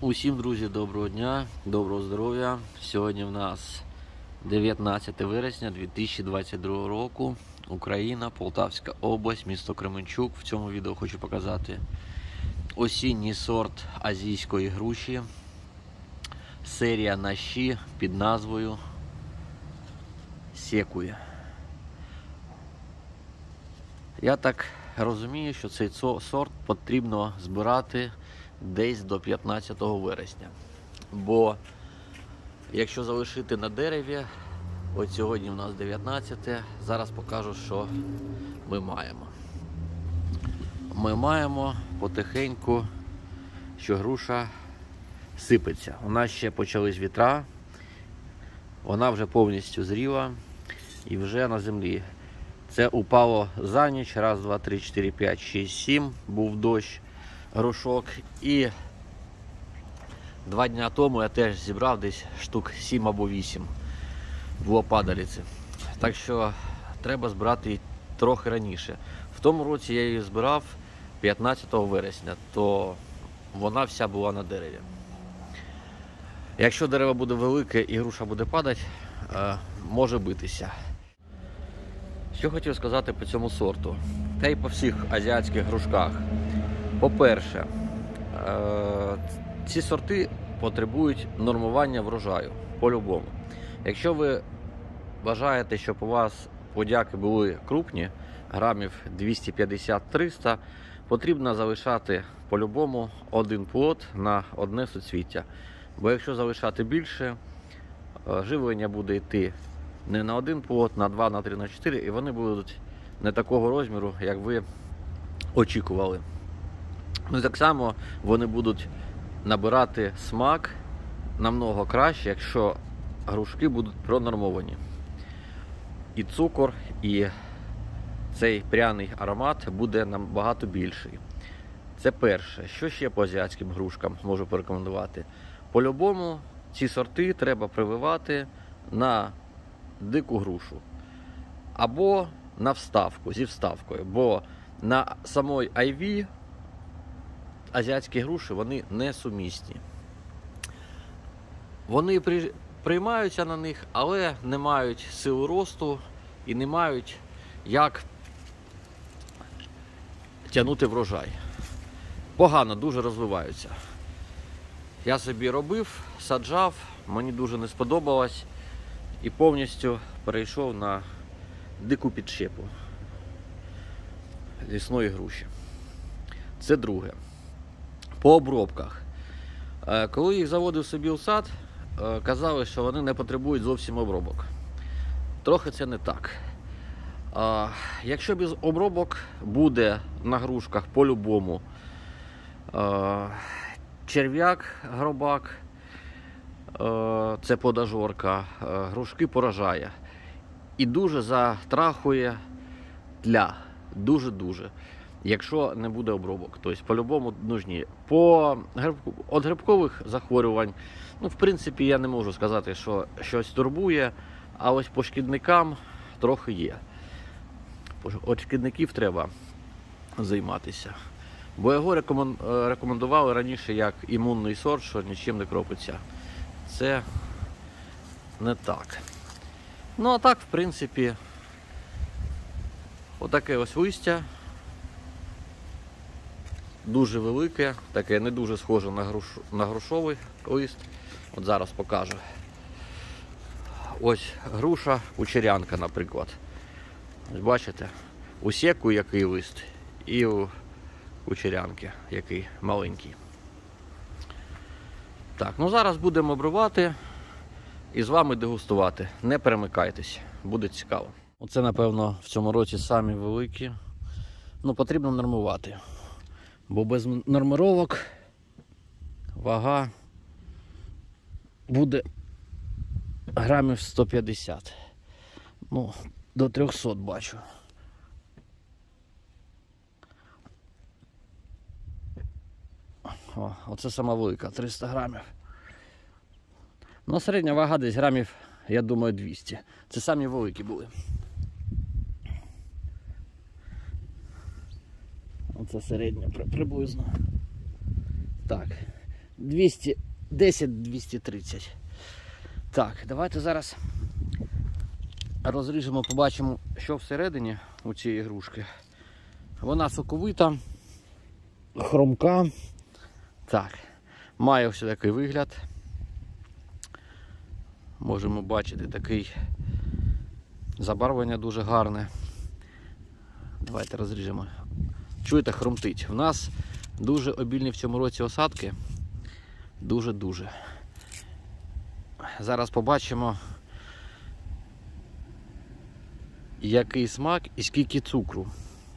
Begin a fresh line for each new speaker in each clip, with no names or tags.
Усім, друзі, доброго дня, доброго здоров'я. Сьогодні в нас 19 вересня 2022 року. Україна, Полтавська область, місто Кременчук. В цьому відео хочу показати осінній сорт азійської груші. Серія наші під назвою Секуя. Я так розумію, що цей сорт потрібно збирати десь до 15 вересня. Бо якщо залишити на дереві, от сьогодні у нас 19, зараз покажу, що ми маємо. Ми маємо потихеньку, що груша сипеться. У нас ще почались вітра, вона вже повністю зріла і вже на землі. Це упало за ніч, раз, два, три, 4, 5, 6, 7, був дощ, грушок. І 2 дні тому я теж зібрав десь штук 7 або 8, було падалиці. Так що треба збирати її трохи раніше. В тому році я її збирав 15 вересня, то вона вся була на дереві. Якщо дерево буде велике і груша буде падати, може битися. Що хотів сказати по цьому сорту, та й по всіх азіатських грушках. По-перше, ці сорти потребують нормування врожаю, по-любому. Якщо ви бажаєте, щоб у вас плодяки були крупні, грамів 250-300, потрібно залишати по-любому один плод на одне суцвіття. Бо якщо залишати більше, живлення буде йти не на один плод, на 2, на 3, на 4, і вони будуть не такого розміру, як ви очікували. Ну і так само вони будуть набирати смак намного краще, якщо грушки будуть пронормовані. І цукор, і цей пряний аромат буде набагато більший. Це перше. Що ще по азіатським грушкам можу порекомендувати? По-любому ці сорти треба прививати на дику грушу. Або на вставку, зі вставкою. Бо на самій IV азіатські груші, вони не сумісні. Вони приймаються на них, але не мають сили росту і не мають як тягнути врожай. Погано дуже розвиваються. Я собі робив, саджав, мені дуже не сподобалось і повністю перейшов на дику підщепу лісної груші. Це друге. По обробках. Коли їх заводив собі у сад, казали, що вони не потребують зовсім обробок. Трохи це не так. Якщо без обробок буде на грушках по-любому черв'як, гробак, це подажорка, грушки поражає. І дуже затрахує тля. Дуже-дуже. Якщо не буде обробок. Тобто, по-любому нужні. От грибкових захворювань, ну, в принципі, я не можу сказати, що щось турбує, а ось по шкідникам трохи є. От шкідників треба займатися. Бо його рекомендували раніше як імунний сорт, що нічим не кропиться. Це не так. Ну, а так, в принципі, отаке ось листя. Дуже велике, таке не дуже схоже на грушовий лист. От зараз покажу. Ось груша кучерянка, наприклад. Ось бачите, у секу який лист і у кучерянки який маленький. Так, ну зараз будемо обривати і з вами дегустувати. Не перемикайтесь, буде цікаво. Оце, напевно, в цьому році самі великі. Ну, потрібно нормувати. Бо без нормировок вага буде грамів 150. Ну, до 300 бачу. О, оце сама велика, 300 грамів. Ну, середня вага десь грамів, я думаю, 200. Це самі великі були. Оце середня приблизно. Так, 210-230. Так, давайте зараз розріжемо, побачимо, що всередині у цієї ігрушки. Вона соковита, хромка. Так, має ось такий вигляд. Можемо бачити такий забарвлення дуже гарне. Давайте розріжемо. Чуєте, хрумтить. У нас дуже обільні в цьому році осадки. Дуже-дуже. Зараз побачимо, який смак і скільки цукру.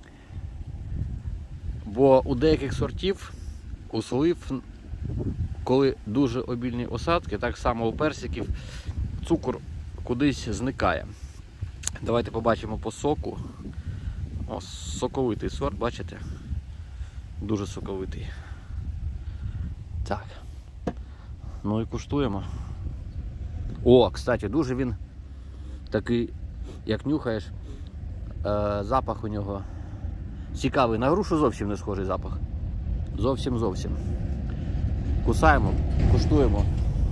Бо у деяких сортів, у слив, коли дуже обільні осадки, так само у персиків, цукор кудись зникає. Давайте побачимо по соку. О, соковитий сорт, бачите? Дуже соковитий. Так. Ну і куштуємо. О, кстати, дуже він такий, як нюхаєш, запах у нього цікавий. На грушу зовсім не схожий запах. Зовсім. Кусаємо, куштуємо.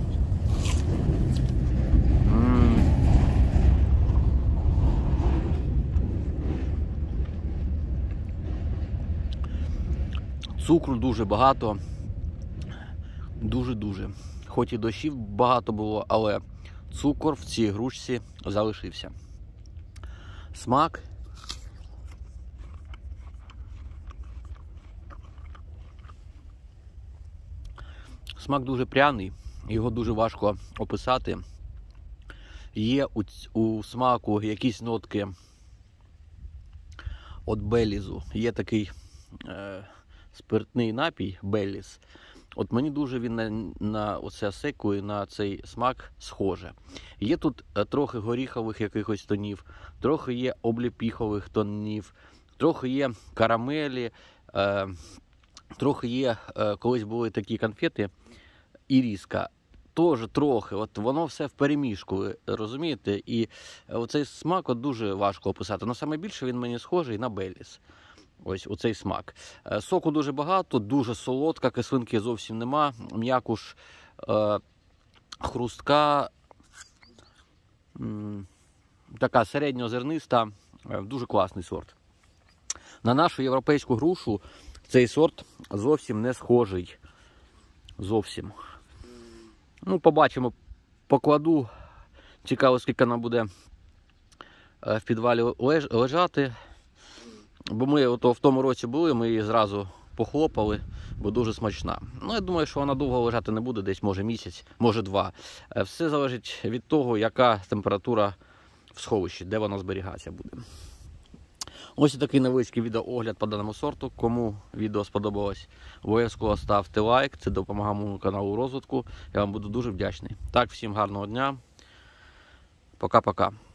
Цукру дуже багато. Дуже-дуже. Хоч і дощів багато було, але цукор в цій грушці залишився. Смак. Смак дуже пряний, його дуже важко описати. Є у смаку якісь нотки от Беллізу. Є такий спиртний напій Белліз. От мені дуже він на оце секу і на цей смак схоже. Є тут трохи горіхових якихось тонів, трохи є обліпіхових тонів, трохи є карамелі, трохи є, колись були такі конфети, іріска. Теж трохи, от воно все вперемішку, ви розумієте? І оцей смак от дуже важко описати. Но саме більше він мені схожий на Белліз. Ось оцей смак. Соку дуже багато, дуже солодка, кислинки зовсім нема. М'якуш хрустка, така середньозерниста, дуже класний сорт. На нашу європейську грушу цей сорт зовсім не схожий. Зовсім. Ну, побачимо, покладу. Цікаво, скільки вона буде в підвалі лежати. Бо ми в тому році були, ми її зразу похлопали, бо дуже смачна. Ну, я думаю, що вона довго лежати не буде, десь може місяць, може 2. Все залежить від того, яка температура в сховищі, де вона зберігатися буде. Ось такий невеличкий відеоогляд по даному сорту. Кому відео сподобалось, обов'язково ставте лайк, це допомагає моєму каналу у розвитку. Я вам буду дуже вдячний. Так, всім гарного дня. Пока-пока.